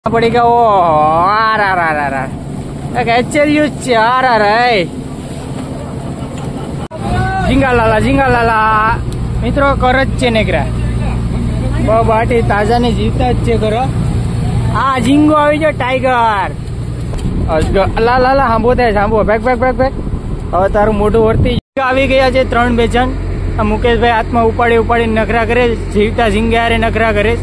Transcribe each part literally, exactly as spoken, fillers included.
पड़ी गया वो आ रहा रहा रहा रहा एच एल यूज आ रहा रहा झींगा लाला झींगा लाला मित्रों कर नेकरा बाटी ताजा ने जीवता ज करो आ झींगो आई जो टाइगर ला ला ला સાંભો થાય સાંભો બેક બેક બેક બેક હવે તારું મોઢું વર્તી આવી ગયા છે ત્રણ બે જણ મુકેશભાઈ હાથમાં ઉપાડી ઉપાડી નખરા કરે જીવતા ઝીંગા રે નખરા કરે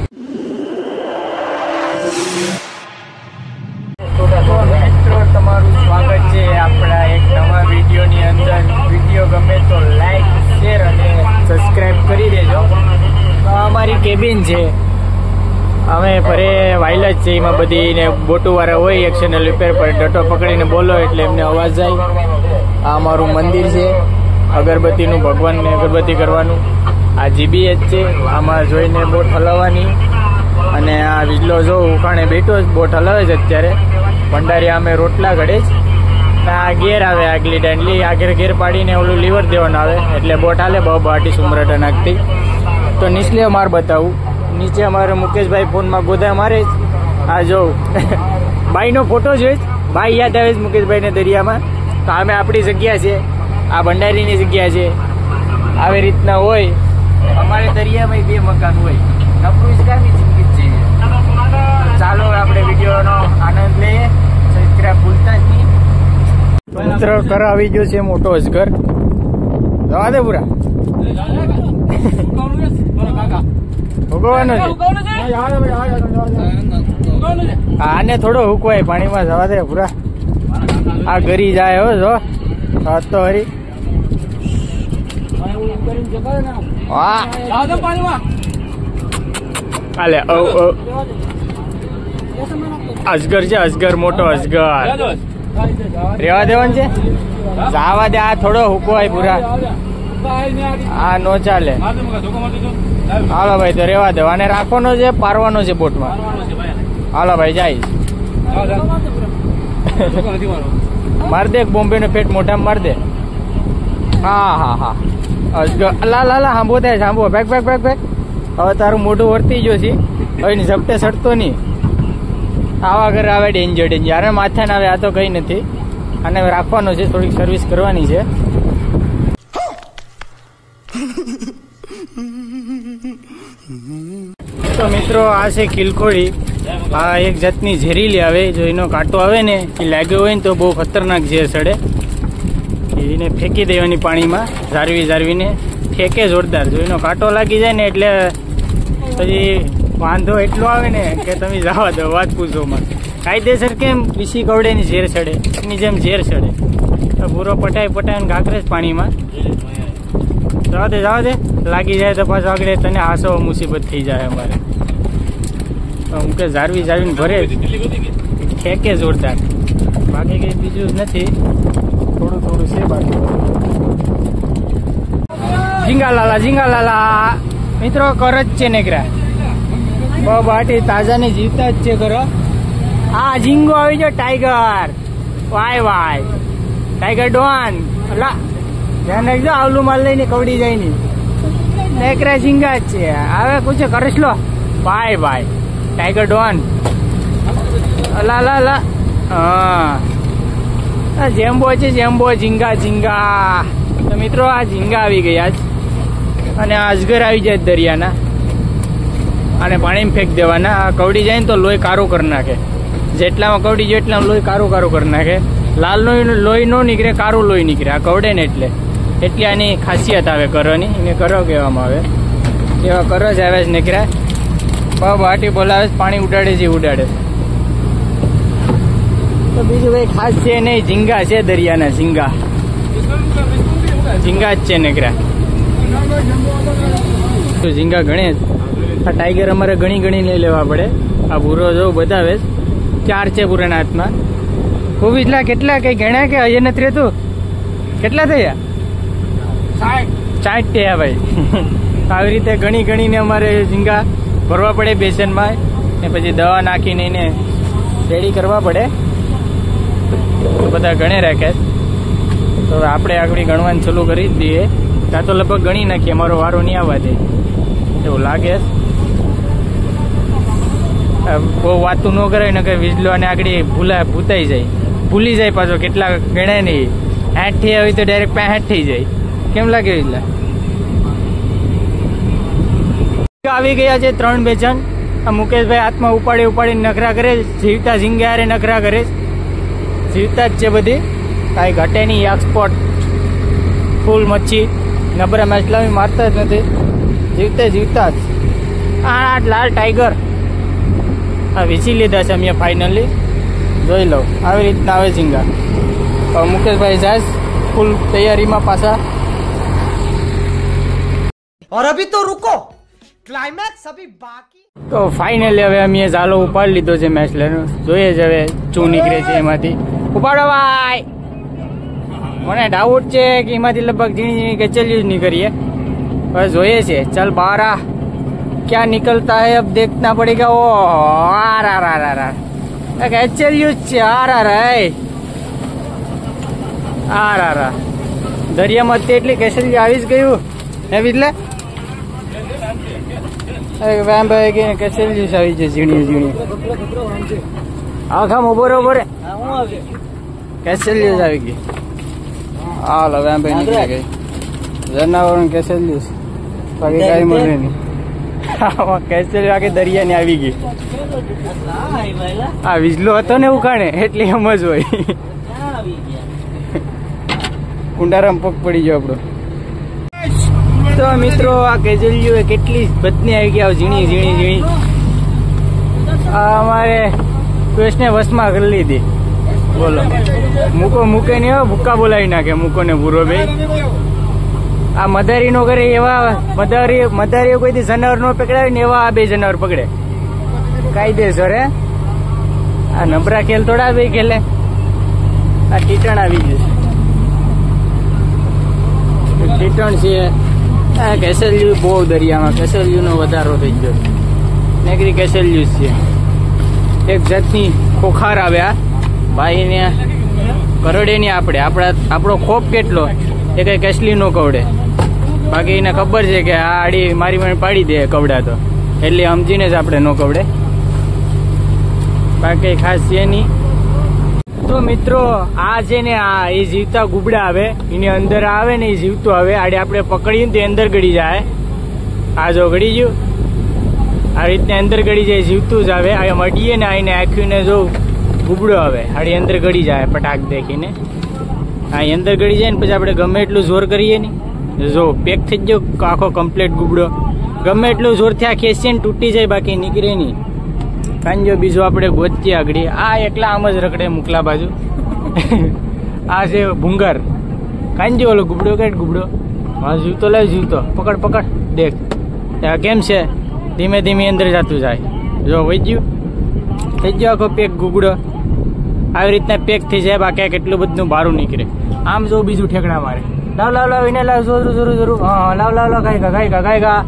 તમારું સ્વાગત છે આપણા એક નવા વિડીયોની અંદર વિડીયો ગમે તો લાઈક શેર અને સબસ્ક્રાઇબ કરી દેજો અમારી કેબિન છે અમે ફરે વાઇલ જ છે એમાં બધી ને બોટું વાળા હોય એક્શનલ રિપેર પર ડટો પકડીને બોલો એટલે એમને અવાજ જાય આ અમારું મંદિર છે અગરબત્તીનું ભગવાનને અગરબત્તી કરવાનું આ જીબીએચ છે આમાં જોઈને બોટ હલાવવાની અને આ વિજલો જો ઉખાણે બેઠો જ બોટ હલાવે છે અત્યારે ભંડારી અમે રોટલા ઘડે જ આ ગેર આવે આગલી દાંડલી આગળ ગેર પાડીને ઓલું લીવર દેવાનું આવે એટલે બોટ હાલે બહુ બાટી સુમરાટા નાખતી તો નીચલે માર બતાવું નીચે અમારે મુકેશભાઈ ફોનમાં ગોદા મારે જ આ જો બાઈનો ફોટો જોઈ ભાઈ યાદ આવે છે મુકેશભાઈને દરિયામાં તો અમે આપણી જગ્યા છે આ ભંડારીની જગ્યા છે આવી રીતના હોય અમારે દરિયામાં બે મકાન હોય નપરું કારની જિંદગી જ છે ચાલો આપણે વિડીયોનો આનંદ લઈએ સબસ્ક્રાઇબ ભૂલતા જ નહીં મિત્ર કર આવી ગયો છે મોટો અજગર જવા દે પૂરા ભોગવવાનો છે આને થોડો હુકવાય પાણીમાં જવા દે પૂરા આ ગરી જાય હો જો હાથ તો હરી હાલે અજગર છે અજગર મોટો અજગર રેવા દેવાનું છે જવા દે આ થોડો હુકવાય પૂરા આ નો ચાલે હાલો ભાઈ તો રેવા દો અને રાખવાનો છે પારવાનો છે બોટમાં હાલો ભાઈ જાય માર દે બોમ્બે નો પેટ મોઢામાં માર દે હા હા હા અજગર લા લા લા સાંભો થાય સાંભો બેક બેક બેક બેક હવે તારું મોઢું વર્તી ગયો છે હવે ઝપટે સડતો નહીં આવા ઘરે આવે ડેન્જર ડેન્જર અરે માથે ના આવે આ તો કઈ નથી અને રાખવાનો છે થોડીક સર્વિસ કરવાની છે તો મિત્રો આ છે કિલકોડી આ એક જાતની ઝેરીલી આવે જો એનો કાંટો આવે ને એ લાગ્યો હોય ને તો બહુ ખતરનાક ઝેર ચડે એને ફેંકી દેવાની પાણીમાં ઝારવી ઝારવીને ફેંકે જોરદાર જો એનો કાંટો લાગી જાય ને એટલે પછી વાંધો એટલો આવે ને કે તમે જવા દો વાત પૂછોમાં કાયદેસર કેમ વિસી કવડેની ઝેર ચડે એની જેમ ઝેર ચડે તો પૂરો પટાઈ પટાઈને ઘાકરે જ પાણીમાં જવા દે જવા દે લાગી જાય તો પાછું આગળ તને હાસો મુસીબત થઈ જાય અમારે તો હું કે ઝારવી ઝારવીને ભરે ફેંકે જોરદાર બાકી કંઈ બીજું નથી થોડું થોડું છે બાકી ઝીંગા લાલા ઝીંગા લાલા મિત્રો કર જ છે નેકરા બહુ બાટી તાજા ને જીવતા જ છે કરો આ ઝીંગો આવી જો ટાઈગર વાય વાય ટાઈગર ડોન લા ધ્યાન રાખજો આવલું માલ લઈને કવડી જાય નહીં નેકરા ઝીંગા જ છે હવે પૂછે કરીશ લો બાય બાય ટાઈગર ડોન લા લા લા હા જેમ્બો છે જેમ્બો ઝીંગા ઝીંગા તો મિત્રો આ ઝીંગા આવી ગયા જ અને આ અજગર આવી જાય દરિયાના અને પાણીમાં ફેંક દેવાના આ કવડી જાય ને તો લોહી કારું કરી નાખે જેટલામાં કવડી જાય એટલામાં લોહી કારું કારું કરી નાખે લાલ લોહી નો નીકળે કારું લોહી નીકળે આ કવડે ને એટલે એટલી આની ખાસિયત આવે કરોની એને કરો કહેવામાં આવે એવા કરો જ આવે જ નીકળ્યા પગ વાટી બોલાવે પાણી ઉડાડે છે ઉડાડે તો બીજું કઈ ખાસ છે નહીં ઝીંગા છે દરિયાના ઝીંગા ઝીંગા જ છે નીકળ્યા ઝીંગા ગણે જ આ ટાઈગર અમારે ગણી ગણી લઈ લેવા પડે આ ભૂરો જો બતાવે ચાર છે પૂરાના હાથમાં ખૂબ એટલા કેટલા કઈ ગણ્યા કે હજે નથી રહેતું કેટલા થયા સાઠ થયા ભાઈ આવી રીતે ઘણી ગણીને અમારે ઝીંગા ભરવા પડે બેસનમાં ને પછી દવા નાખીને એને રેડી કરવા પડે બધા ગણે રાખે તો આપણે આગળ ગણવાનું ચાલુ કરી જ દઈએ ત્યાં તો લગભગ ગણી નાખીએ અમારો વારો નહીં આવવા દે એવું લાગે બહુ વાતું ન કરે ને કે વીજલો અને આગળ ભૂલા ભૂતાઈ જાય, ભૂલી જાય પાછો કેટલા ગણાય નહીં. આઠ થઈ હોય તો ડાયરેક્ટ પાંઠ થઈ જાય. કેમ લાગે વીજલા? આવી ગયા છે ત્રણ બેચન. આ મુકેશભાઈ હાથમાં ઉપાડી ઉપાડી નખરા કરે, જીવતા ઝીંગારે નખરા કરે, જીવતા જ છે બધી, કાંઈ ઘટે નહીં. એક્સપોર્ટ ફૂલ મચ્છી, નબરા માછલા મારતા જ નથી, જીવતા જીવતા જ. આ લાલ ટાઈગર આ વેચી લીધા છે અમે ફાઇનલી. જોઈ લો આવી રીતના આવે ઝીંગા. મુકેશભાઈ જાય ફૂલ તૈયારીમાં પાછા. और अभी तो रुको, क्लाइमैक्स अभी बाकी. તો ફાઇનલી હવે અમે ઝાલો ઉપાડી લીધો છે મેસલેનો. જોઈએ જ હવે શું નીકળે છે એમાંથી. ઉપાડો ભાઈ. મને ડાઉટ છે કે એમાંથી લગભગ ઝીણી ઝીણી કચેલી જ નીકળીએ. હવે જોઈએ છે. ચાલ બહાર આ क्या निकलता है अब देखना पड़ेगा. ओ आ रहा रहा रहा रहा कचेलिયું જ છે. આ રા રા આ રા રા દરિયામાં એટલી કેસલી આવી જ ગયું હે એટલે વેમ ભાઈ કે કેસલી આવી છે ઝીણી ઝીણી. આખા બરોબર કેસલી આવી ગઈ. હાલો વેમ ભાઈ નીકળી ગઈ. જનાવર કેસલી બાકી કઈ મળે નહીં. કેસલી આખી દરિયા ની આવી ગઈ. આ વીજલો હતો ને ઉખાણે એટલે એમ જ હોય. કુંડારામ પગ પડી ગયો આપણો. તો મિત્રો આ કેજલીઓ કેટલી બદની આવી ગયા, ઝીણી ઝીણી ઝીણી. આ અમારે ક્વેશ્ચને વસમાં કરી લીધી. બોલો મૂકો મૂકે નહીં હોય, ભૂક્કા બોલાવી નાખે મૂકો ને ભૂરો ભાઈ. આ મદારી નો કરે એવા મદારી મદારીઓ કોઈથી જનાવર નો પકડાવે ને એવા આ બે જનાવર પકડે કાયદેસર. હે આ નબરા ખેલ થોડા બે ખેલે. આ ટીટણ આવી ગયું, ટીટણ છે. આ કેસલિયું બહુ દરિયામાં કેસલિયું નો વધારો થઈ ગયો. નેગરી કેસલિયું છે. એક જાતની ખોખાર આવ્યા ભાઈ ને કરડે ને આપણે આપણા આપણો ખોપ કેટલો એ કઈ કેસલી નો કવડે. બાકી એને ખબર છે કે આ આડી મારી મને પાડી દે કવડા તો, એટલે સમજીને જ આપણે નો કવડે. બાકી ખાસ છે નહીં. તો મિત્રો આ છે ને આ એ જીવતા ગુબડા આવે, એની અંદર આવે ને એ જીવતું આવે. આડે આપણે પકડીએ તો અંદર ગળી જાય. આ જો ગળી ગયું આ રીતને અંદર ગળી જાય, જીવતું જ આવે. આ મટીએ ને આઈને આંખ્યું જો ગુબડો આવે આડી અંદર ગળી જાય પટાક દેખીને. આ અંદર ગળી જાય ને પછી આપણે ગમે એટલું જોર કરીએ ને જો પેક થઈ ગયો આખો કમ્પ્લીટ ગુબડો. ગમે એટલું જોરથી આ ખેંચીએ ને તૂટી જાય, બાકી નીકળે નહીં. કાંજો બીજો આપણે ગોતીએ આગળ. આ એકલા આમ જ રખડે મુકલા બાજુ. આ છે ભૂંગર. કાંજો ઓલો ગુબડો કાઢ ગુબડો. હા જીવતો લાવ જીવતો પકડ પકડ દેખ કેમ છે. ધીમે ધીમે અંદર જતું જાય. જો વહી ગયું થઈ ગયો આખો પેક ગુબડો. આવી રીતના પેક થઈ જાય, બાકી કેટલું બધું બહારું નીકળે. આમ જો બીજું ઠેકડા મારે. લાવ લાવ લાવ એને લાવ જરૂર જરૂર જરૂર. હા લાવ લાવ લાવ ગાય ગા ગાય ગા ગાય ગા.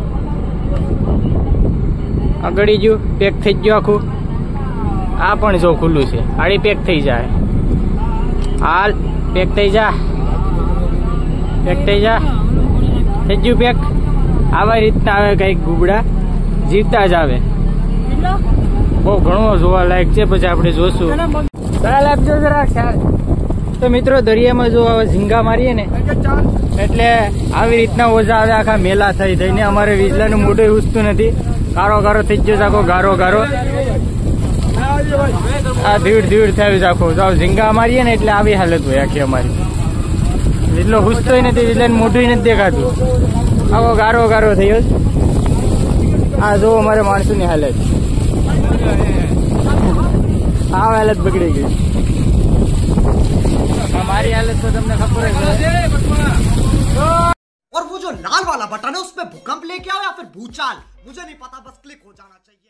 આ ગળી ગયું પેક થઈ ગયું આખું. આ પણ જો ખુલ્લું છે, આડી પેક થઈ જાય. હાલ પેક થઈ જા પેક થઈ જા થઈ ગયું પેક. આવા રીતના આવે કઈક ગુબડા જીવતા જ આવે. બહુ ઘણો જોવા લાયક છે. પછી આપણે જોશું. ખ્યાલ આપજો જરા ખ્યાલ. તો મિત્રો દરિયામાં જો હવે ઝીંગા મારીએ ને એટલે આવી રીતના ઓઝા આવે આખા મેલા થઈ થઈને. અમારે વીજળાનું મોઢું ઉસતું નથી, ગારો ગારો થઈ ગયો આખો ગારો ગારો. આ ધીડ ધીડ થયું આખો. જો ઝીંગા મારીએ ને એટલે આવી હાલત હોય આખી અમારી. વીજળો હુસતોય નથી, વીજળાનું મોઢું નથી દેખાતું, આખો ગારો ગારો થયો. આ જો અમારે માણસોની હાલત. આ હાલત બગડી ગઈ. हमारी हालत तो तुमने खबर है. और वो जो लाल वाला बटन है उसमें भूकंप लेके आओ या फिर भूचाल, मुझे नहीं पता, बस क्लिक हो जाना चाहिए.